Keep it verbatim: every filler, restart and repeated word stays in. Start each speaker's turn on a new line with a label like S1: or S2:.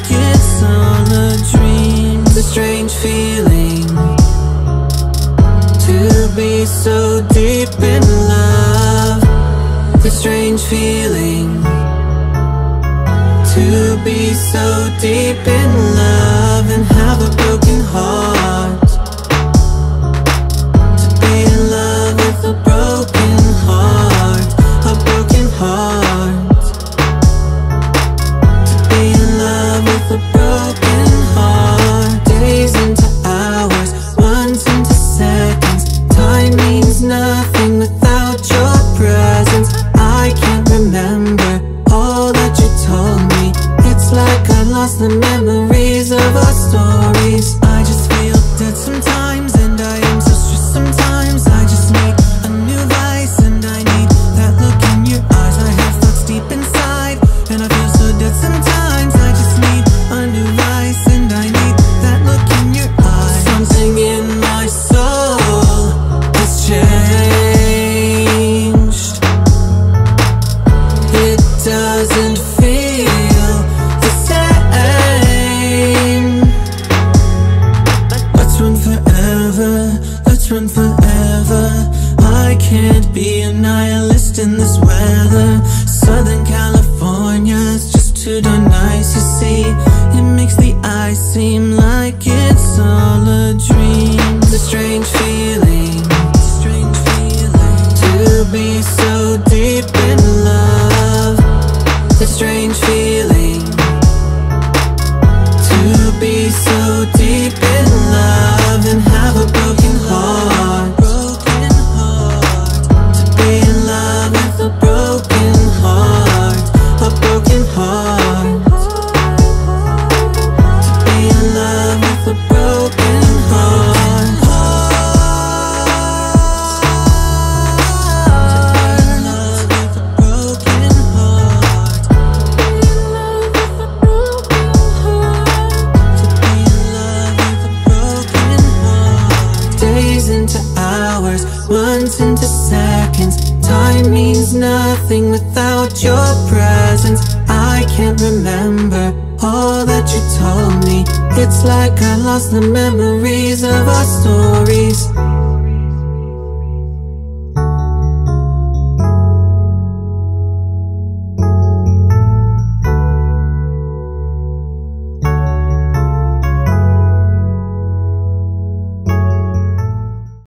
S1: like it's all a dream. It's a strange feeling to be so deep in love. It's a strange feeling to be so deep in love and have a broken heart. To be in love with a broken heart, a broken heart. To be in love with a broken heart. Days into hours, months into seconds. Time means nothing without your presence. I can't remember all that you told me. It's like I lost the memories of our stories. I just feel dead sometimes, and I am so stressed sometimes. I just need a new vice, and I need that look in your eyes. I have thoughts deep inside, and I feel so dead sometimes. I just need a new vice, and I need that look in your eyes. Something in my soul has changed. It doesn't feel the same. Let's run forever, let's run forever. I can't be a nihilist in this weather. Southern California's just too darn nice, you see. It makes the ice seem like it's all a dream. It's a strange feeling, it's a strange feeling to be so deep in love. It's a strange feeling to be so deep in love and have a broken heart. Broken heart. To be in love with a broken heart, a broken heart. To be in love with a broken heart. To be in love with a broken heart. To be in love with a broken heart. Days into hours, months into seconds. Time means nothing without your presence. I can't remember all that you told me. It's like I lost the memories of our stories.